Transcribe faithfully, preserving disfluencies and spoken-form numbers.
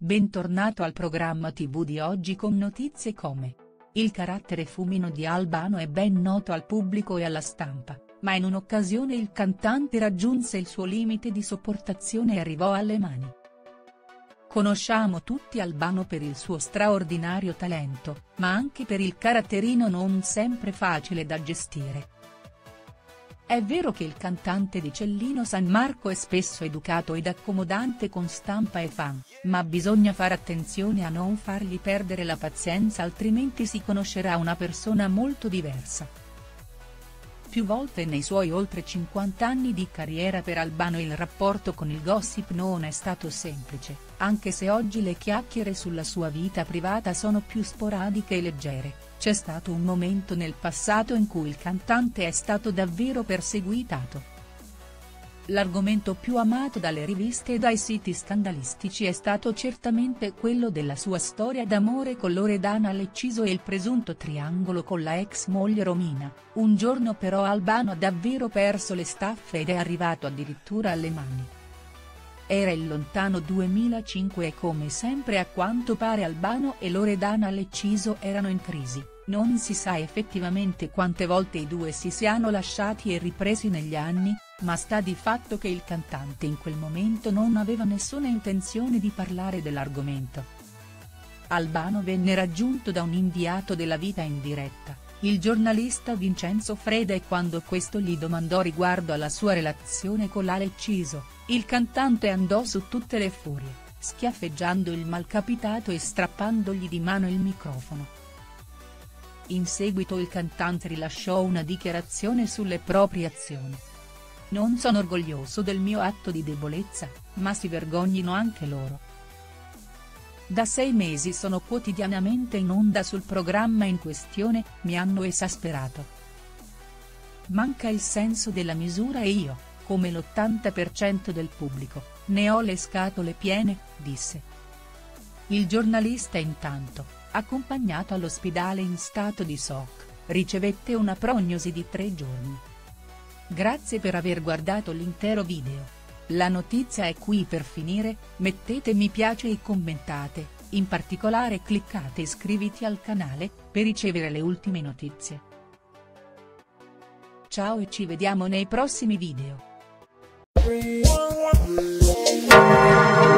Bentornato al programma tivù di oggi con notizie come: il carattere fumino di Albano è ben noto al pubblico e alla stampa, ma in un'occasione il cantante raggiunse il suo limite di sopportazione e arrivò alle mani. Conosciamo tutti Albano per il suo straordinario talento, ma anche per il caratterino non sempre facile da gestire. È vero che il cantante di Cellino San Marco è spesso educato ed accomodante con stampa e fan, ma bisogna fare attenzione a non fargli perdere la pazienza, altrimenti si conoscerà una persona molto diversa. Più volte nei suoi oltre cinquanta anni di carriera per Albano il rapporto con il gossip non è stato semplice, anche se oggi le chiacchiere sulla sua vita privata sono più sporadiche e leggere. C'è stato un momento nel passato in cui il cantante è stato davvero perseguitato. L'argomento più amato dalle riviste e dai siti scandalistici è stato certamente quello della sua storia d'amore con Loredana Lecciso e il presunto triangolo con la ex moglie Romina. Un giorno però Albano ha davvero perso le staffe ed è arrivato addirittura alle mani. Era il lontano duemilacinque e come sempre a quanto pare Albano e Loredana Lecciso erano in crisi. Non si sa effettivamente quante volte i due si siano lasciati e ripresi negli anni, ma sta di fatto che il cantante in quel momento non aveva nessuna intenzione di parlare dell'argomento. Albano venne raggiunto da un inviato della Vita in diretta, il giornalista Vincenzo Freda, e quando questo gli domandò riguardo alla sua relazione con la Lecciso, il cantante andò su tutte le furie, schiaffeggiando il malcapitato e strappandogli di mano il microfono. In seguito il cantante rilasciò una dichiarazione sulle proprie azioni. "Non sono orgoglioso del mio atto di debolezza, ma si vergognino anche loro. Da sei mesi sono quotidianamente in onda sul programma in questione, mi hanno esasperato. Manca il senso della misura e io, come l'ottanta per cento del pubblico, ne ho le scatole piene", disse. Il giornalista intanto, accompagnato all'ospedale in stato di shock, ricevette una prognosi di tre giorni. Grazie per aver guardato l'intero video. La notizia è qui per finire, mettete mi piace e commentate, in particolare cliccate iscriviti al canale, per ricevere le ultime notizie. Ciao e ci vediamo nei prossimi video.